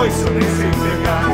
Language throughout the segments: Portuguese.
isso eu nem sei pegar.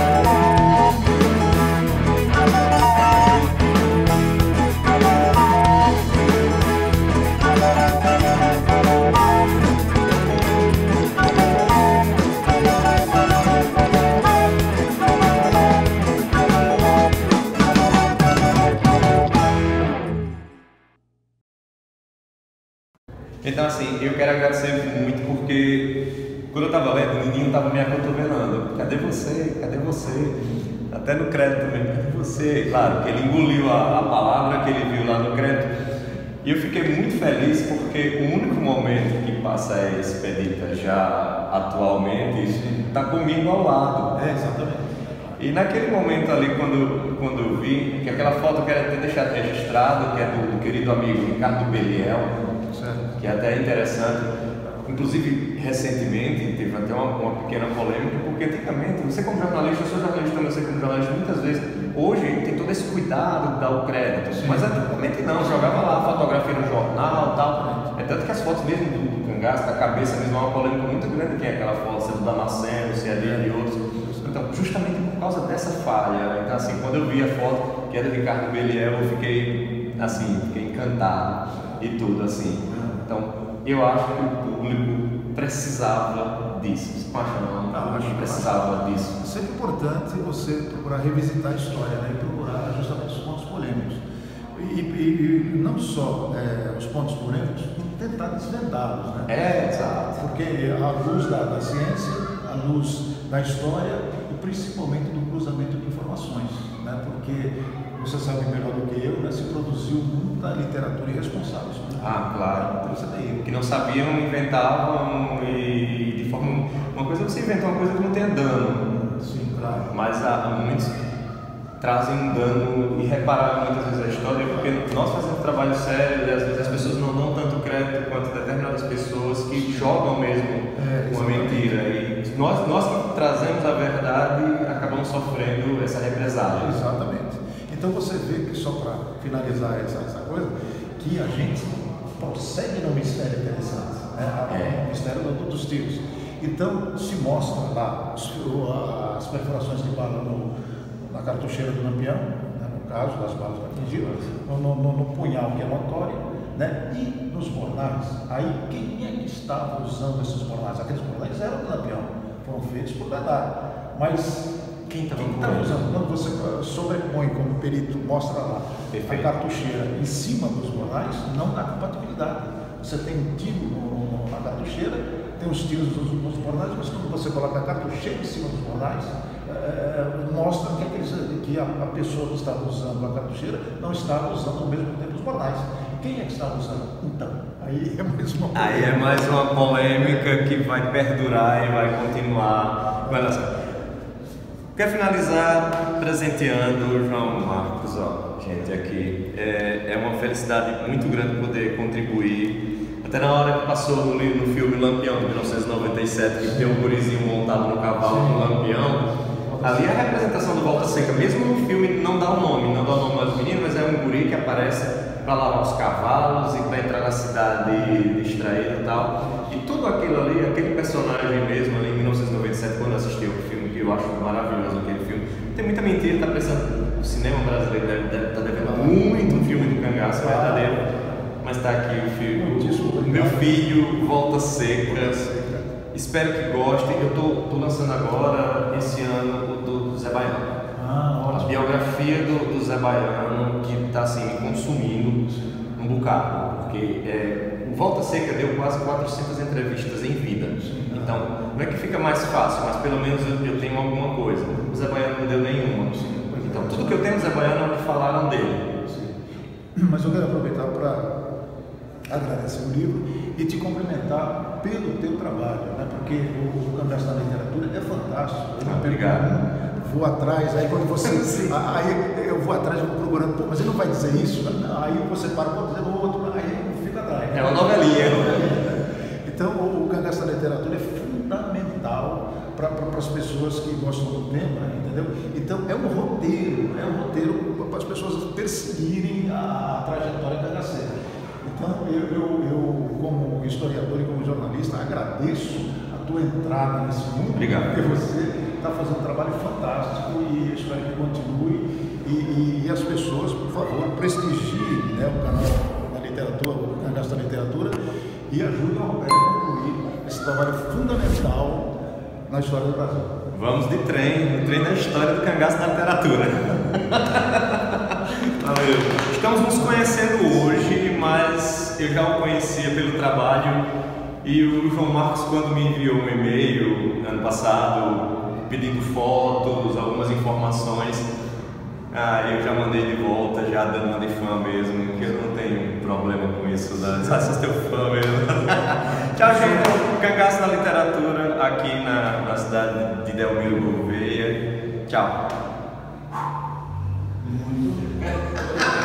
Então assim, eu quero agradecer muito porque quando eu estava lendo, o Nininho estava me acotovelando. Cadê você? Cadê você? Até no crédito também, cadê você? Claro, que ele engoliu a palavra que ele viu lá no crédito. E eu fiquei muito feliz porque o único momento que passa a Expedita já atualmente está comigo ao lado. Exatamente. E naquele momento ali, quando eu vi, que aquela foto eu quero ter deixado registrado, que é do querido amigo Ricardo Beliel, que é até interessante. Inclusive, recentemente, teve até uma pequena polêmica, porque antigamente, você como jornalista, eu sou jornalista também, você como jornalista, muitas vezes, hoje tem todo esse cuidado de dar o crédito, mas antigamente não, jogava lá a fotografia no jornal e tal. É tanto que as fotos mesmo do cangaço, da cabeça mesmo, é uma polêmica muito grande, quem é aquela foto, se é do Damasceno, se é dele e outros. Então, justamente por causa dessa falha, então assim, quando eu vi a foto, que é do Ricardo Beliel, eu fiquei, assim, fiquei encantado e tudo, assim. Então, eu acho que o público precisava disso. Você não acha, não? Não, acho que precisava disso. É sempre importante você procurar revisitar a história, né? E procurar justamente os pontos polêmicos. E não só os pontos polêmicos, tentar desvendá-los, né? Exato. Porque à luz da ciência, à luz da história e principalmente do cruzamento de informações, né? Porque você sabe melhor do que eu, né? Se produziu muita literatura irresponsável. Ah, claro. Então, você daí. Que não sabiam, inventavam e de forma... Uma coisa é você inventar uma coisa que não tenha dano. Sim, claro. Mas muitos trazem um dano irreparável muitas vezes a história, porque nós fazemos trabalho sério e às vezes as pessoas não dão tanto crédito quanto determinadas pessoas que jogam mesmo uma mentira. E nós que trazemos a verdade acabamos sofrendo essa represália. Exatamente. Então você vê que, só para finalizar essa coisa, que a gente prossegue no mistério interessante, né? O mistério dos tiros. Então se mostra lá as perfurações de bala na cartucheira do Lampião, né? No caso das balas que atingiram, no punhal, que é notório, né? E nos bornais. Aí quem é que estava usando esses bornais? Aqueles bornais eram do Lampião, foram feitos por Gaddafi, mas quem estava usando? Quando você sobrepõe, como o perito mostra lá, a cartucheira em cima dos bornais, não dá compatibilidade. Você tem um tiro na cartucheira, tem os tiros nos bornais, mas quando você coloca a cartucheira em cima dos bornais, mostra que a pessoa que estava usando a cartucheira não estava usando ao mesmo tempo os bornais. Quem é que estava usando? Então, aí é mais uma polêmica. Aí é mais uma polêmica que vai perdurar e vai continuar. Olha só. Quero finalizar presenteando o João Marcos, gente, aqui. É uma felicidade muito grande poder contribuir. Até na hora que passou no filme Lampião, de 1997, que tem o gurizinho montado no cavalo com o Lampião, ali a representação do Volta Seca, mesmo no filme não dá o nome aos meninos, mas é um guri que aparece para lavar os cavalos e para entrar na cidade distraído e tal. E tudo aquilo ali, aquele personagem mesmo ali em 1997, quando eu assisti o filme, que eu acho maravilhoso aquele filme, tem muita mentira, tá pensando, o cinema brasileiro deve estar devendo muito um filme do cangaço verdadeiro, mas está aqui o filme, meu filho, Volta Seca, espero que gostem. Eu estou lançando agora, esse ano, o do Zé Baiano. A biografia do Zé Baiano, que está assim, me consumindo um bocado, porque o Volta Seca deu quase 400 entrevistas em vida. Então, não é que fica mais fácil, mas pelo menos eu tenho alguma coisa. O Zé Baiano não deu nenhuma. Então, tudo que eu tenho do Zé Baiano é o que falaram dele. Mas eu quero aproveitar para agradecer o livro e te cumprimentar pelo teu trabalho, né? Porque o Cangaço da Literatura é fantástico. Obrigado. Vou atrás, aí quando você. Aí eu vou atrás, eu vou procurando, pô, mas ele não vai dizer isso? Não, aí você para, pode dizer o outro, aí eu fico atrás. É uma novelinha. Então, o Cangaço da Literatura é fundamental para as pessoas que gostam do tema, entendeu? Então, é um roteiro para as pessoas perseguirem a trajetória cangaceira. Então, eu como historiador e como jornalista, agradeço a tua entrada nesse mundo. Obrigado. Porque você está fazendo um trabalho fantástico e eu espero que continue. E as pessoas, por favor, prestigiem, né, o canal da literatura, o Cangaço da Literatura, e ajudem o Roberto a concluir esse trabalho fundamental na história do Brasil. Vamos de trem, o trem da história do Cangaço da Literatura. Valeu. Estamos nos conhecendo hoje, mas eu já o conhecia pelo trabalho, e o João Marcos, quando me enviou um e-mail ano passado pedindo fotos, algumas informações, eu já mandei de volta, já dando uma de fã mesmo, que eu não tenho problema com isso, né? Só sou teu fã mesmo. Tchau, gente. Cangaço da Literatura aqui na cidade de Delmiro Gouveia. Tchau. Muito bem.